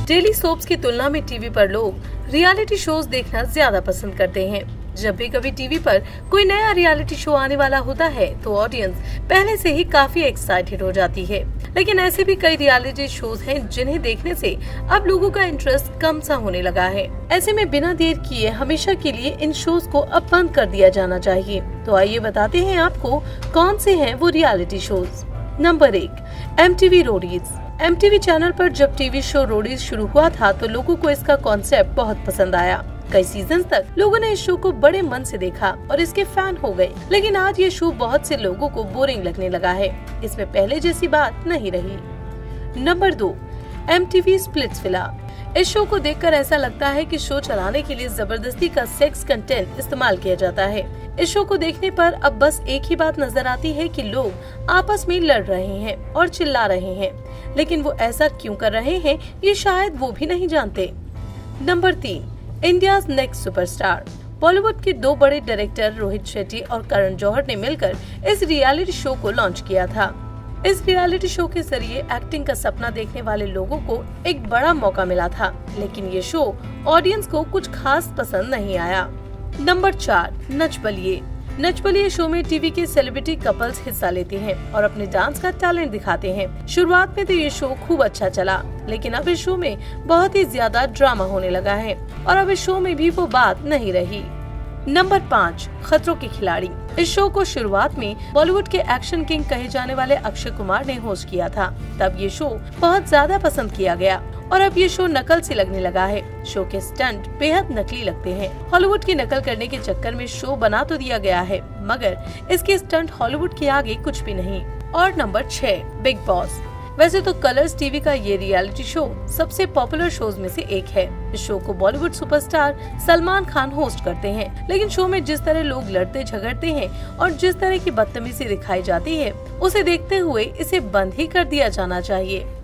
Daily soaps की तुलना में टीवी पर लोग रियलिटी शोज देखना ज्यादा पसंद करते हैं। जब भी कभी टीवी पर कोई नया रियलिटी शो आने वाला होता है तो ऑडियंस पहले से ही काफी एक्साइटेड हो जाती है। लेकिन ऐसे भी कई रियलिटी शोज हैं जिन्हें देखने से अब लोगों का इंटरेस्ट कम सा होने लगा है। ऐसे में बिना देर किए हमेशा के लिए इन शोज को अब बंद कर दिया जाना चाहिए। तो आइए बताते हैं आपको कौन से हैं वो रियलिटी शोज। नंबर 1, MTV रोडीज। MTV चैनल पर जब टीवी शो रोडीज शुरू हुआ था तो लोगों को इसका कॉन्सेप्ट बहुत पसंद आया। कई सीजन तक लोगों ने इस शो को बड़े मन से देखा और इसके फैन हो गए। लेकिन आज ये शो बहुत से लोगों को बोरिंग लगने लगा है। इसमें पहले जैसी बात नहीं रही। Number 2, MTV Splitsvilla. इस शो को देखकर ऐसा लगता है कि शो चलाने के लिए जबरदस्ती का सेक्स कंटेंट इस्तेमाल किया जाता है। इस शो को देखने पर अब बस एक ही बात नजर आती है कि लोग आपस में लड़ रहे हैं और चिल्ला रहे हैं, लेकिन वो ऐसा क्यों कर रहे हैं ये शायद वो भी नहीं जानते। Number 3, India's next superstar. Bollywood के 2 बड़े डायरेक्टर रोहित शेट्टी और करण जौहर ने मिलकर इस रियलिटी शो को लॉन्च किया था। इस रियलिटी शो के जरिए एक्टिंग का सपना देखने वाले लोगों को एक बड़ा मौका मिला था, लेकिन ये शो ऑडियंस को कुछ खास पसंद नहीं आया। नंबर 4, नच बलिए। नच बलिए शो में टीवी के सेलिब्रिटी कपल्स हिस्सा लेते हैं और अपने डांस का टैलेंट दिखाते हैं। शुरुआत में तो ये शो खूब अच्छा चला, लेकिन अब इस शो में बहुत ही ज्यादा ड्रामा होने लगा है और अब इस शो में भी वो बात नहीं रही। नंबर 5, खतरों के खिलाड़ी। इस शो को शुरुआत में बॉलीवुड के एक्शन किंग कहे जाने वाले अक्षय कुमार ने होस्ट किया था। तब ये शो बहुत ज्यादा पसंद किया गया और अब ये शो नकल से लगने लगा है। शो के स्टंट बेहद नकली लगते हैं। हॉलीवुड की नकल करने के चक्कर में शो बना तो दिया गया है, मगर इसके स्टंट हॉलीवुड के आगे कुछ भी नहीं। और नंबर 6, बिग बॉस। वैसे तो कलर्स टीवी का ये रियलिटी शो सबसे पॉपुलर शोज में से एक है। इस शो को बॉलीवुड सुपरस्टार सलमान खान होस्ट करते हैं, लेकिन शो में जिस तरह लोग लड़ते झगड़ते हैं और जिस तरह की बदतमीजी दिखाई जाती है, उसे देखते हुए इसे बंद ही कर दिया जाना चाहिए।